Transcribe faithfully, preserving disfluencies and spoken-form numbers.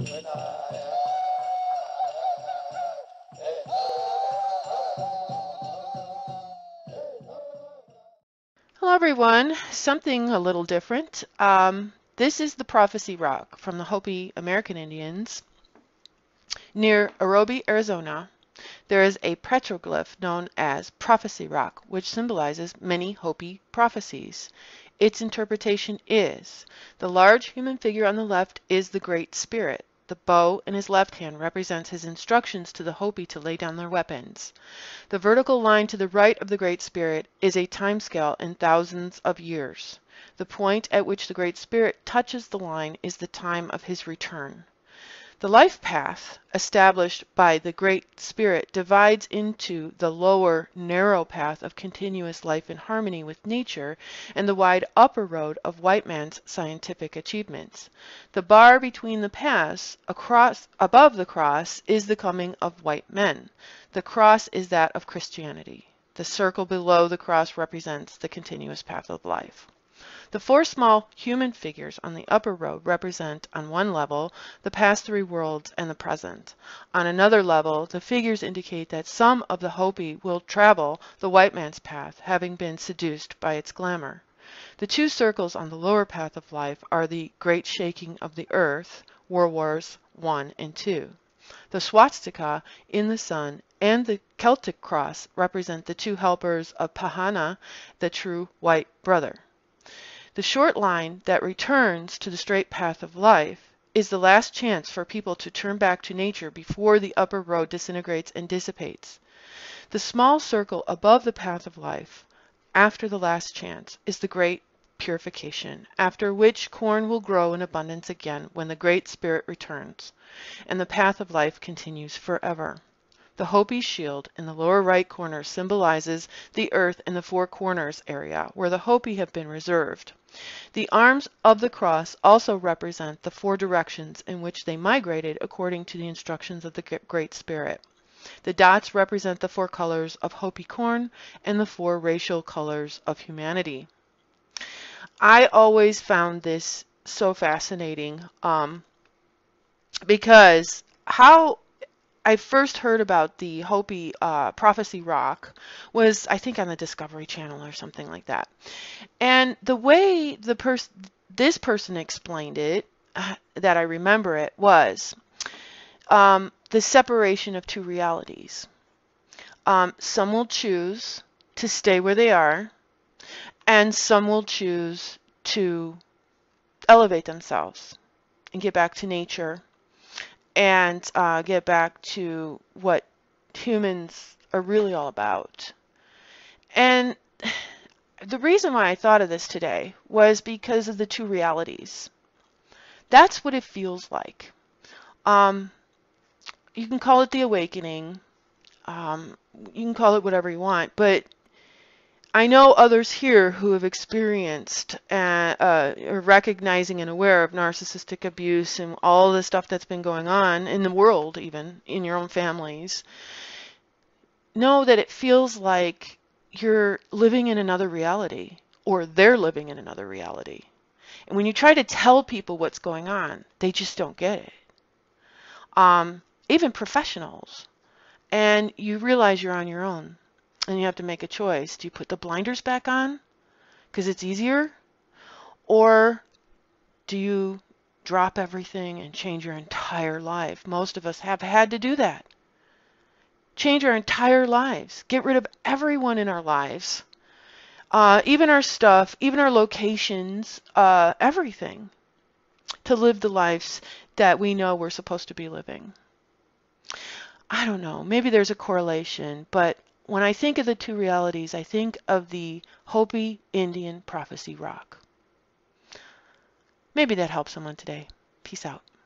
Hello everyone, something a little different. Um, this is the Prophecy Rock from the Hopi American Indians. Near Orobi, Arizona, there is a petroglyph known as Prophecy Rock, which symbolizes many Hopi prophecies. Its interpretation is, the large human figure on the left is the Great Spirit. The bow in his left hand represents his instructions to the Hopi to lay down their weapons. The vertical line to the right of the Great Spirit is a time scale in thousands of years. The point at which the Great Spirit touches the line is the time of his return. The life path established by the Great Spirit divides into the lower, narrow path of continuous life in harmony with nature and the wide upper road of white man's scientific achievements. The bar between the paths across, above the cross is the coming of white men. The cross is that of Christianity. The circle below the cross represents the continuous path of life. The four small human figures on the upper road represent, on one level, the past three worlds and the present. On another level, the figures indicate that some of the Hopi will travel the white man's path, having been seduced by its glamour. The two circles on the lower path of life are the Great Shaking of the Earth, World Wars One and Two. The swastika in the sun and the Celtic cross represent the two helpers of Pahana, the true white brother. The short line that returns to the straight path of life is the last chance for people to turn back to nature before the upper road disintegrates and dissipates. The small circle above the path of life, after the last chance, is the great purification, after which corn will grow in abundance again when the Great Spirit returns, and the path of life continues forever. The Hopi shield in the lower right corner symbolizes the earth in the four corners area, where the Hopi have been reserved. The arms of the cross also represent the four directions in which they migrated according to the instructions of the Great Spirit. The dots represent the four colors of Hopi corn and the four racial colors of humanity. I always found this so fascinating um, because how I first heard about the Hopi uh, Prophecy Rock was, I think, on the Discovery Channel or something like that. And the way the pers this person explained it, uh, that I remember it, was um, the separation of two realities. Um, some will choose to stay where they are, and some will choose to elevate themselves and get back to nature and uh, get back to what humans are really all about. And the reason why I thought of this today was because of the two realities. That's what it feels like. Um, you can call it the awakening. Um, you can call it whatever you want, but I know others here who have experienced uh, uh, recognizing and aware of narcissistic abuse and all the stuff that's been going on in the world, even in your own families. Know that it feels like you're living in another reality, or they're living in another reality. And when you try to tell people what's going on, they just don't get it. Um, even professionals. And you realize you're on your own. And you have to make a choice. Do you put the blinders back on because it's easier? Or do you drop everything and change your entire life? Most of us have had to do that. Change our entire lives. Get rid of everyone in our lives. Uh, even our stuff, even our locations, uh, everything. To live the lives that we know we're supposed to be living. I don't know. Maybe there's a correlation, but when I think of the two realities, I think of the Hopi Indian Prophecy Rock. Maybe that helps someone today. Peace out.